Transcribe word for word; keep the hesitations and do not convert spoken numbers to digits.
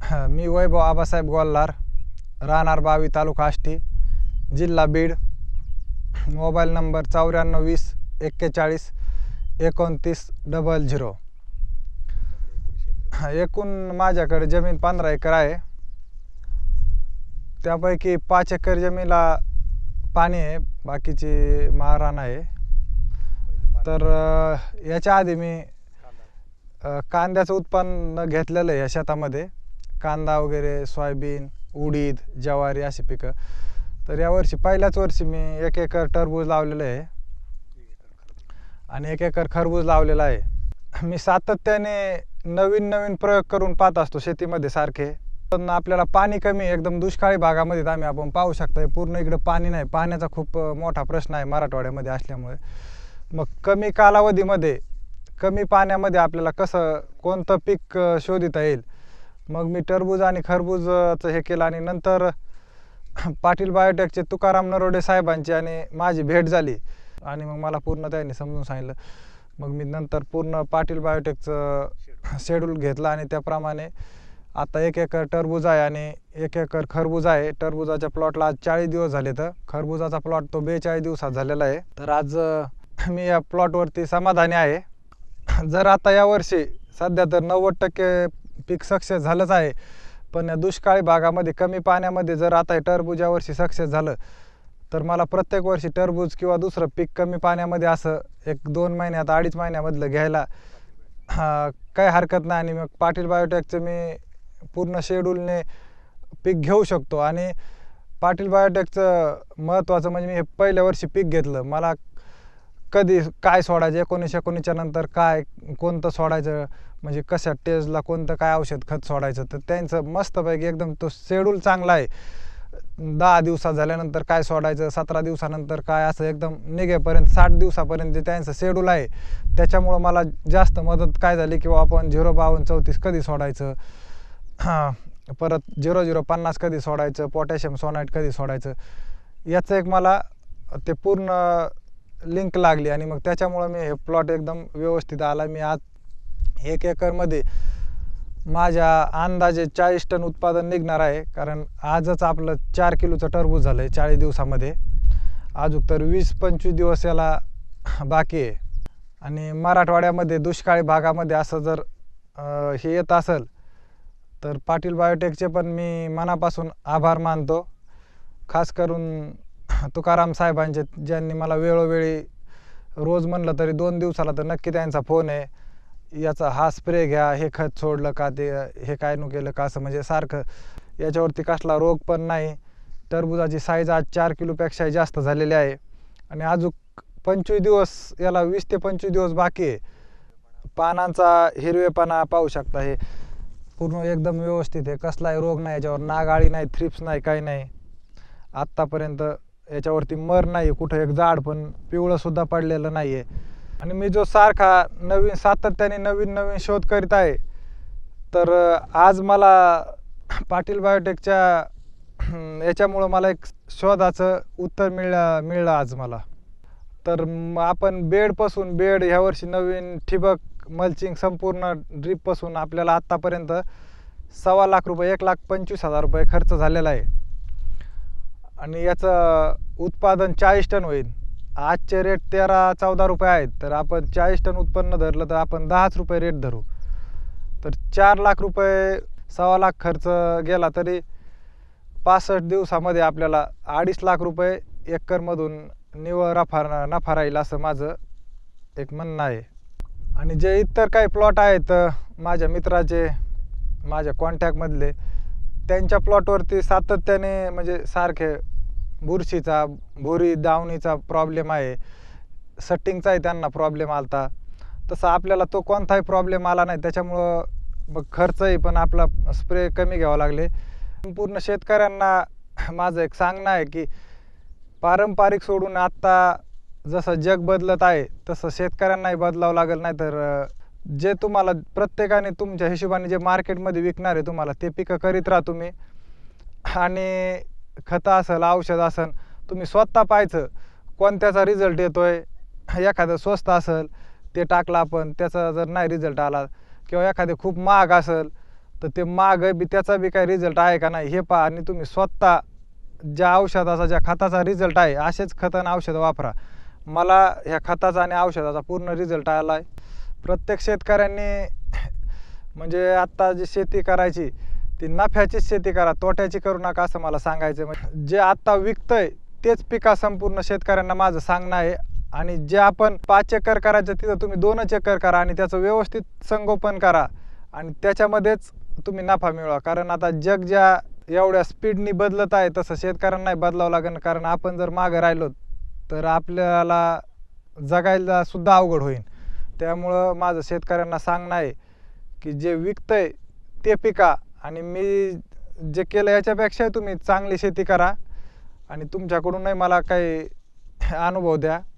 हां, मी वैभव आबासाहेब गोल्हार, राहणार बावी, तालुका आष्टी, जिल्हा बीड. मोबाईल नंबर चौऱ्याण्णव वीस एक्केचाळीस एकोणतीस डबल झिरो. एकूण माझ्याकडे जमीन पंधरा एकर आहे. त्यापैकी पाच एकर जमीनला पाणी आहे, बाकीची माळरान आहे. तर याच्या आधी मी कांद्याचं उत्पन्न घेतलेलं आहे. या शेतामध्ये कांदा वगैरे, सोयाबीन, उडीद, ज्वारी अशी पिकं. तर यावर्षी पहिल्याच वर्षी मी एक एकर टरबूज लावलेलं आहे आणि एक एकर खरबूज लावलेला आहे. मी सातत्याने नवीन नवीन प्रयोग करून पाहत असतो शेतीमध्ये सारखे. पण आपल्याला पाणी कमी, एकदम दुष्काळी भागामध्ये आम्ही आपण पाहू शकता पूर्ण इकडं पाणी नाही. पाण्याचा खूप मोठा प्रश्न आहे मराठवाड्यामध्ये असल्यामुळे. मग कमी कालावधीमध्ये कमी पाण्यामध्ये आपल्याला कसं कोणतं पीक शोधिता येईल, मग मी टरबूज आणि खरबूजचं हे केलं. आणि नंतर पाटील बायोटेकचे तुकाराम नरोडे साहेबांची आणि माझी भेट झाली आणि मग मला पूर्ण त्यांनी समजून सांगितलं. मग मी नंतर पूर्ण पाटील बायोटेकचं शेड्यूल घेतलं आणि त्याप्रमाणे आता एक एकर टरबूज आहे आणि एक एकर खरबूज आहे. टरबुजाच्या प्लॉटला आज चाळीस दिवस झाले, तर खरबुजाचा प्लॉट तो बेचाळीस दिवसात झालेला आहे. तर आज मी या प्लॉटवरती समाधानी आहे. जर आता यावर्षी सध्या तर नव्वद टक्के पीक सक्सेस झालंच आहे, पण या दुष्काळी भागामध्ये कमी पाण्यामध्ये जर आता हे टरबूज यावर्षी सक्सेस झालं तर मला प्रत्येक वर्षी टरबूज किंवा दुसरं पीक कमी पाण्यामध्ये असं एक दोन महिन्यात अडीच महिन्यामधलं घ्यायला काही हरकत नाही. आणि मग पाटील बायोटेकचं मी पूर्ण शेड्यूलने पीक घेऊ शकतो. आणि पाटील बायोटेकचं महत्त्वाचं म्हणजे मी हे पहिल्या वर्षी पीक घेतलं. मला कधी काय सोडायचं, एकोणीस एकोणीसच्या नंतर काय कोणतं सोडायचं, म्हणजे कशा टेजला कोणतं काय औषध खत सोडायचं, तर त्यांचं मस्तपैकी एकदम तो शेड्यूल चांगला आहे. दहा दिवसात झाल्यानंतर काय सोडायचं, सतरा दिवसानंतर काय, असं एकदम निघेपर्यंत साठ दिवसापर्यंत जे त्यांचं शेड्यूल आहे. त्याच्यामुळं मला जास्त मदत काय झाली किंवा आपण झिरो बावन्न चौतीस कधी सोडायचं, हां परत झिरो झिरो पन्नास कधी सोडायचं, पोटॅशियम सोनाईट कधी सोडायचं, याचं एक मला ते पूर्ण लिंक लागली. आणि मग त्याच्यामुळं मी हे प्लॉट एकदम व्यवस्थित आला. मी आज एक एकरमध्ये माझ्या अंदाजे चाळीस टन उत्पादन निघणार आहे. कारण आजच आपलं चार किलोचं टरबूज झालं आहे चाळीस दिवसामध्ये. अजून तर वीस पंचवीस दिवस याला बाकी आहे. आणि मराठवाड्यामध्ये दुष्काळी भागामध्ये असं जर हे येत असेल तर पाटील बायोटेकचे पण मी मनापासून आभार मानतो. खास करून तुकाराम साहेबांचे, ज्यांनी मला वेळोवेळी रोज म्हणलं तरी दोन दिवसाला तर नक्की त्यांचा फोन आहे, याचा हा स्प्रे घ्या, हे खत सोडलं का, ते हे काय नु केलं का, असं म्हणजे सारखं. याच्यावरती कसला रोग पण नाही. टरबुजाची साईज आज चार किलोपेक्षाही जास्त झालेली आहे. आणि अजून पंचवीस दिवस याला वीस ते पंचवीस दिवस बाकी आहे. पानांचा हिरवेपणा पाहू शकता, हे पूर्ण एकदम व्यवस्थित आहे. कसलाही रोग नाही याच्यावर, नागाळी नाही, थ्रिप्स नाही, काही नाही. आत्तापर्यंत याच्यावरती मर नाही, कुठं एक झाड पण पिवळंसुद्धा पडलेलं नाही आहे. आणि मी जो सारखा नवीन सातत्याने नवीन नवीन शोध करीत आहे, तर आज मला पाटील बायोटेकच्या याच्यामुळं मला एक शोधाचं उत्तर मिळलं मिळलं आज मला. तर आपण बेडपासून बेड ह्यावर्षी नवीन ठिबक मल्चिंग संपूर्ण ड्रीपपासून आपल्याला आत्तापर्यंत सव्वा लाख रुपये एक लाख पंचवीस हजार रुपये खर्च झालेला आहे. आणि याचं उत्पादन चाळीस टन होईल. आजचे रेट तेरा चौदा रुपये आहेत, तर आपण चाळीस टन उत्पन्न धरलं तर आपण दहाच रुपये रेट धरू. तर चार लाख रुपये सव्वा लाख खर्च गेला तरी पासष्ट दिवसामध्ये आपल्याला अडीच लाख रुपये एकरमधून निव्वळ नफा नफा राहील, असं माझं एक म्हणणं आहे. आणि जे इतर काही प्लॉट आहेत माझ्या मित्राचे, माझ्या कॉन्टॅक्टमधले, त्यांच्या प्लॉटवरती सातत्याने म्हणजे सारखे बुरशीचा, भुरी दावणीचा प्रॉब्लेम आहे, सट्टिंगचाही त्यांना प्रॉब्लेम आला. तसं आपल्याला तो कोणताही प्रॉब्लेम आला नाही. त्याच्यामुळं मग खर्चही पण आपला स्प्रे कमी घ्यावा लागले. संपूर्ण शेतकऱ्यांना माझं एक सांगणं आहे की पारंपरिक सोडून आत्ता जसं जग बदलत आहे तसं शेतकऱ्यांनाही बदलावं लागेल. नाही तर जे तुम्हाला प्रत्येकाने तुमच्या हिशोबाने जे मार्केटमध्ये विकणार आहे तुम्हाला ते पिकं करीत राहा तुम्ही. आणि खतं असेल, औषध असेल, तुम्ही स्वतः पाहायचं कोणत्याचा रिझल्ट येतो आहे. एखादं स्वस्त असेल ते टाकलं आपण, त्याचा जर नाही रिझल्ट आला, किंवा एखादे खूप महाग असेल तर ते माग बी त्याचा बी काही रिझल्ट आहे का नाही हे पहा, आणि तुम्ही स्वतः ज्या औषधाचा ज्या खताचा रिझल्ट आहे असेच खतं आणि औषधं वापरा. मला ह्या खताचा आणि औषधाचा पूर्ण रिझल्ट आला आहे. प्रत्येक शेतकऱ्यांनी म्हणजे आत्ता जी शेती करायची ती नफ्याचीच शेती करा, तोट्याची करू नका असं मला सांगायचं. म्हणजे जे आत्ता विकतंय तेच पिका संपूर्ण शेतकऱ्यांना माझं सांगणं आहे. आणि जे आपण पाच एकर करायचं तिथं तुम्ही दोनच एकर करा आणि त्याचं व्यवस्थित संगोपन करा आणि त्याच्यामध्येच तुम्ही नफा मिळवा. कारण आता जग ज्या एवढ्या स्पीडनी बदलत आहे तसं शेतकऱ्यांना नाही बदलावं लागेल. कारण आपण जर मागं राहिलो तर आपल्याला जगायला सुद्धा अवघड होईल. त्यामुळं माझं शेतकऱ्यांना सांगणं आहे की जे विकतंय ते पिका आणि मी जे केलं याच्यापेक्षा तुम्ही चांगली शेती करा आणि तुमच्याकडूनही मला काही अनुभव द्या.